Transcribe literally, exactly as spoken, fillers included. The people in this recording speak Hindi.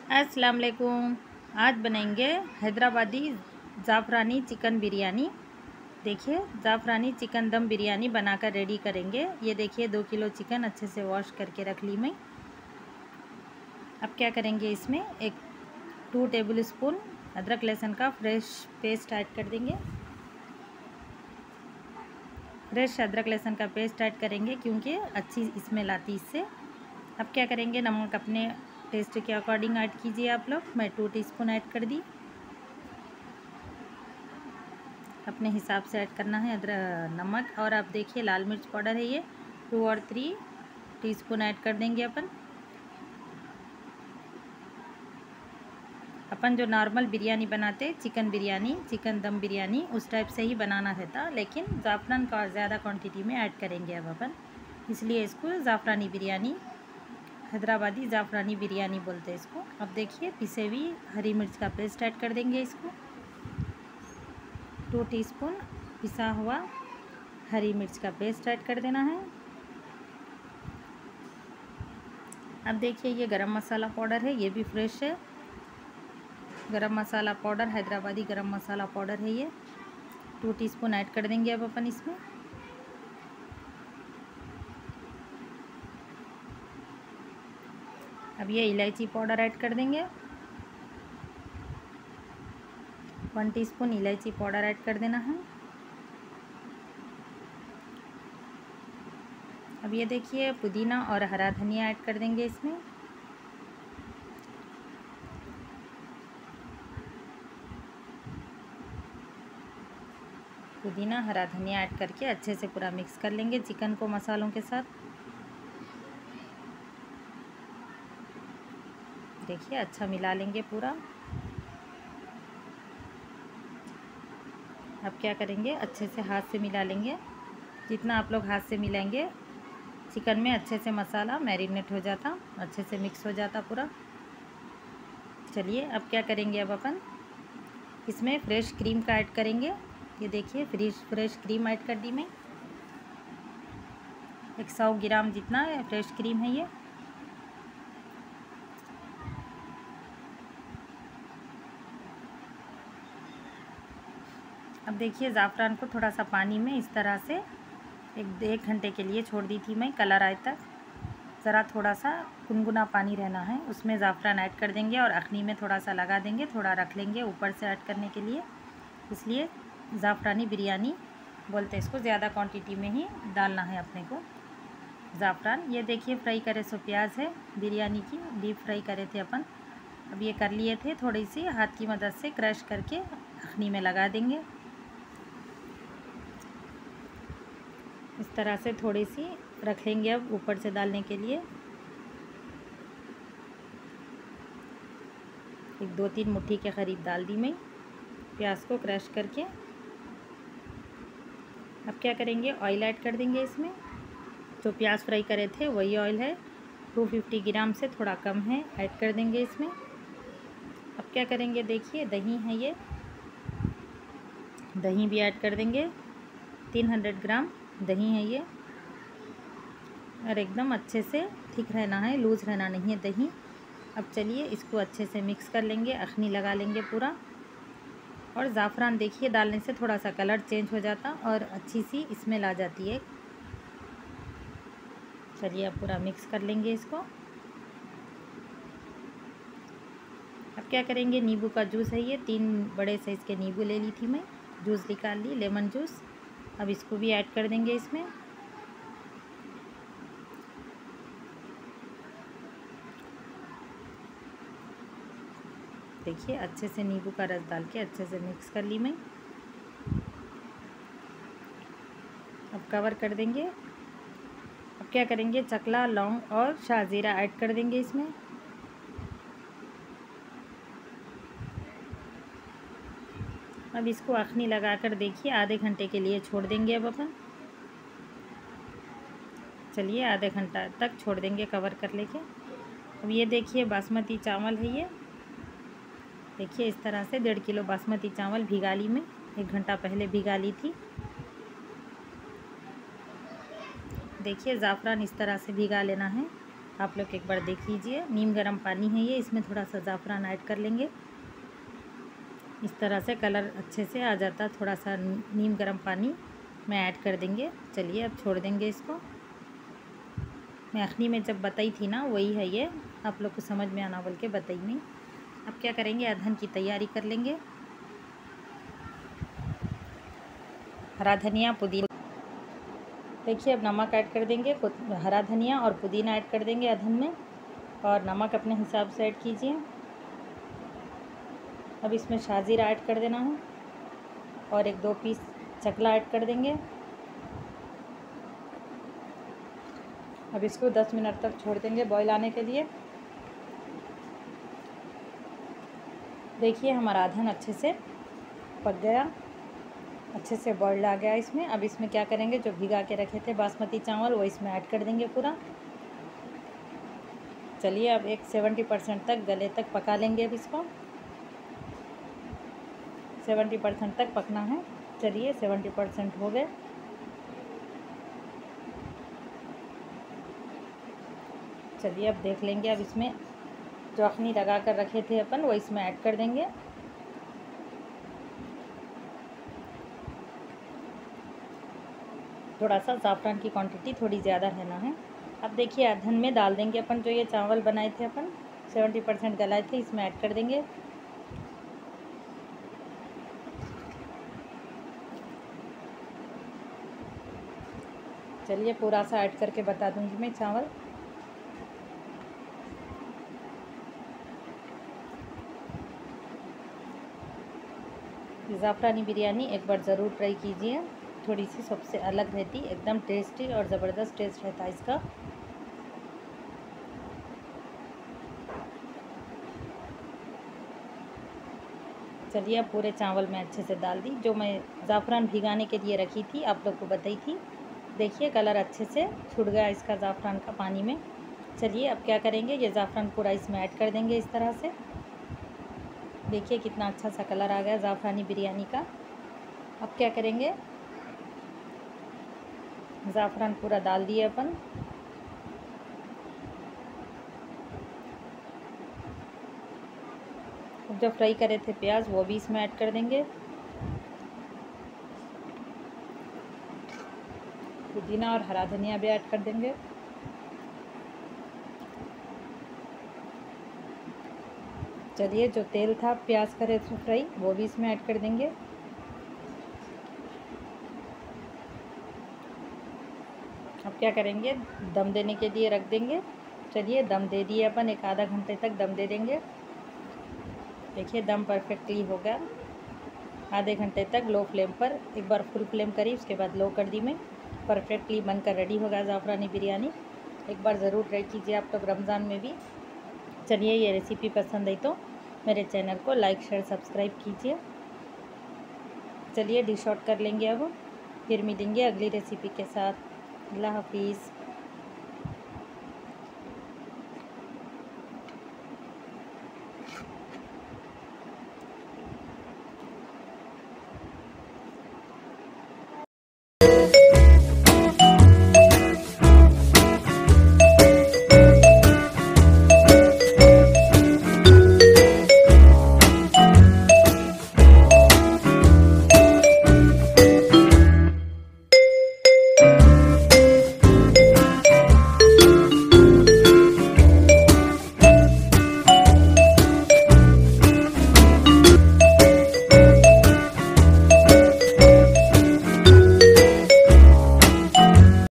अस्सलाम वालेकुम। आज बनाएंगे हैदराबादी ज़ाफ़रानी चिकन बिरयानी। देखिए, ज़ाफ़रानी चिकन दम बिरयानी बनाकर रेडी करेंगे। ये देखिए, दो किलो चिकन अच्छे से वॉश करके रख ली मैं। अब क्या करेंगे, इसमें एक टू टेबल स्पून अदरक लहसुन का फ्रेश पेस्ट ऐड कर देंगे। फ्रेश अदरक लहसुन का पेस्ट ऐड करेंगे क्योंकि अच्छी स्मेल आती इससे। अब क्या करेंगे, नमक अपने टेस्ट के अकॉर्डिंग ऐड कीजिए आप लोग। मैं टू टीस्पून ऐड कर दी। अपने हिसाब से ऐड करना है अदरक नमक। और आप देखिए, लाल मिर्च पाउडर है ये टू और थ्री टीस्पून ऐड कर देंगे अपन। अपन जो नॉर्मल बिरयानी बनाते चिकन बिरयानी, चिकन दम बिरयानी, उस टाइप से ही बनाना रहता, लेकिन ज़ाफ़रान का ज़्यादा क्वांटिटी में ऐड करेंगे अब अपन, इसलिए इसको ज़ाफ़रानी बिरयानी, हैदराबादी ज़ाफ़रानी बिरयानी बोलते हैं इसको। अब देखिए, पिसे हुई हरी मिर्च का पेस्ट ऐड कर देंगे इसको। टू टीस्पून पिसा हुआ हरी मिर्च का पेस्ट ऐड कर देना है। अब देखिए, ये गरम मसाला पाउडर है, ये भी फ्रेश है। गरम मसाला पाउडर, हैदराबादी गरम मसाला पाउडर है ये, टू टीस्पून ऐड कर देंगे अब अपन इसमें। अब ये इलायची पाउडर ऐड कर देंगे, वन टीस्पून इलायची पाउडर ऐड कर देना है। अब ये देखिए, पुदीना और हरा धनिया ऐड कर देंगे इसमें। पुदीना हरा धनिया ऐड करके अच्छे से पूरा मिक्स कर लेंगे चिकन को मसालों के साथ। देखिए, अच्छा मिला लेंगे पूरा। अब क्या करेंगे, अच्छे से हाथ से मिला लेंगे। जितना आप लोग हाथ से मिलाएंगे, चिकन में अच्छे से मसाला मैरिनेट हो जाता, अच्छे से मिक्स हो जाता पूरा। चलिए, अब क्या करेंगे, अब अपन इसमें फ्रेश क्रीम का ऐड करेंगे। ये देखिए, फ्रेश फ्रेश क्रीम ऐड कर दी मैं। एक सौ ग्राम जितना फ्रेश क्रीम है ये। अब देखिए, ज़ाफ़रान को थोड़ा सा पानी में इस तरह से एक एक घंटे के लिए छोड़ दी थी मैं, कलर आए तक। ज़रा थोड़ा सा गुनगुना पानी रहना है, उसमें ज़ाफ़रान ऐड कर देंगे और अखनी में थोड़ा सा लगा देंगे, थोड़ा रख लेंगे ऊपर से ऐड करने के लिए। इसलिए ज़ाफ़रानी बिरयानी बोलते हैं इसको, ज़्यादा क्वांटिटी में ही डालना है अपने को ज़ाफ़रान। ये देखिए, फ्राई करे सो प्याज है बिरयानी की, डीप फ्राई करे थे अपन। अब ये कर लिए थे, थोड़ी सी हाथ की मदद से क्रश करके अखनी में लगा देंगे। इस तरह से थोड़ी सी रख लेंगे अब ऊपर से डालने के लिए। एक दो तीन मुट्ठी के करीब डाल दी मैं प्याज को क्रश करके। अब क्या करेंगे, ऑयल ऐड कर देंगे इसमें। जो प्याज फ्राई करे थे वही ऑयल है, टू फिफ्टी ग्राम से थोड़ा कम है, ऐड कर देंगे इसमें। अब क्या करेंगे, देखिए, दही है ये, दही भी ऐड कर देंगे। तीन सौ ग्राम दही है ये, और एकदम अच्छे से थिक रहना है, लूज़ रहना नहीं है दही। अब चलिए, इसको अच्छे से मिक्स कर लेंगे, अखनी लगा लेंगे पूरा। और ज़ाफ़रान देखिए, डालने से थोड़ा सा कलर चेंज हो जाता और अच्छी सी स्मेल आ जाती है। चलिए, अब पूरा मिक्स कर लेंगे इसको। अब क्या करेंगे, नींबू का जूस है ये, तीन बड़े साइज़ के नींबू ले ली थी मैं, जूस निकाल ली, लेमन जूस। अब इसको भी ऐड कर देंगे इसमें। देखिए, अच्छे से नींबू का रस डाल के अच्छे से मिक्स कर ली मैं। अब कवर कर देंगे। अब क्या करेंगे, चकला, लौंग और शाहजीरा ऐड कर देंगे इसमें। अब इसको अखनी लगाकर देखिए आधे घंटे के लिए छोड़ देंगे अब अपन। चलिए, आधे घंटा तक छोड़ देंगे कवर कर लेके। अब ये देखिए, बासमती चावल है ये, देखिए इस तरह से डेढ़ किलो बासमती चावल भिगा ली मैं, एक घंटा पहले भिगा ली थी। देखिए, ज़ाफ़रान इस तरह से भिगा लेना है, आप लोग एक बार देख लीजिए। नीम गर्म पानी है ये, इसमें थोड़ा सा ज़ाफ़रान ऐड कर लेंगे। इस तरह से कलर अच्छे से आ जाता। थोड़ा सा नीम गर्म पानी में ऐड कर देंगे। चलिए अब छोड़ देंगे इसको। मैं अखनी में जब बताई थी ना वही है ये, आप लोग को समझ में आना बोल के बताई नहीं। अब क्या करेंगे, अदहन की तैयारी कर लेंगे। हरा धनिया, पुदीना, देखिए अब नमक ऐड कर देंगे। हरा धनिया और पुदीना ऐड कर देंगे अदहन में, और नमक अपने हिसाब से ऐड कीजिए। अब इसमें शाजीरा ऐड कर देना है और एक दो पीस चकला ऐड कर देंगे। अब इसको दस मिनट तक छोड़ देंगे बॉईल आने के लिए। देखिए हमारा अदहन अच्छे से पक गया, अच्छे से बॉइल्ड आ गया इसमें। अब इसमें क्या करेंगे, जो भिगा के रखे थे बासमती चावल वो इसमें ऐड कर देंगे पूरा। चलिए अब एक सेवेंटी परसेंट तक गले तक पका लेंगे। अब इसको सेवेंटी परसेंट तक पकना है। चलिए सेवेंटी परसेंट हो गए। चलिए अब देख लेंगे। अब इसमें जो अखनी लगा कर रखे थे अपन वो इसमें ऐड कर देंगे। थोड़ा सा ज़ाफ़रान की क्वांटिटी थोड़ी ज़्यादा रहना है। अब देखिए अदहन में डाल देंगे अपन जो ये चावल बनाए थे अपन सेवेंटी परसेंट गलाए थे, इसमें ऐड कर देंगे। चलिए पूरा सा ऐड करके बता दूंगी मैं चावल। ज़ाफ़रानी बिरयानी एक बार ज़रूर ट्राई कीजिए। थोड़ी सी सबसे अलग रहती, एकदम टेस्टी और ज़बरदस्त टेस्ट रहता है इसका। चलिए अब पूरे चावल में अच्छे से डाल दी। जो मैं ज़ाफ़रान भिगाने के लिए रखी थी आप लोग को बताई थी। देखिए कलर अच्छे से छूट गया इसका ज़ाफ़रान का पानी में। चलिए अब क्या करेंगे, ये ज़ाफ़रान पूरा इसमें ऐड कर देंगे इस तरह से। देखिए कितना अच्छा सा कलर आ गया ज़ाफ़रानी बिरयानी का। अब क्या करेंगे, ज़ाफ़रान पूरा डाल दिए अपन। अब जो फ्राई करे थे प्याज वो भी इसमें ऐड कर देंगे। पुदीना और हरा धनिया भी ऐड कर देंगे। चलिए जो तेल था प्याज करे थे फ्राई वो भी इसमें ऐड कर देंगे। अब क्या करेंगे, दम देने के लिए रख देंगे। चलिए दम दे दिए अपन, एक आधा घंटे तक दम दे देंगे। देखिए दम परफेक्टली हो गया। आधे घंटे तक लो फ्लेम पर, एक बार फुल फ्लेम करी उसके बाद लो कर दी मैं। परफेक्टली बनकर रेडी हो गया ज़ाफ़रानी बिरयानी। एक बार ज़रूर ट्राई कीजिए आप लोग रमज़ान में भी। चलिए ये रेसिपी पसंद आई तो मेरे चैनल को लाइक शेयर सब्सक्राइब कीजिए। चलिए डिश आउट कर लेंगे। अब फिर मिलेंगे अगली रेसिपी के साथ। अल्लाह हाफिज़।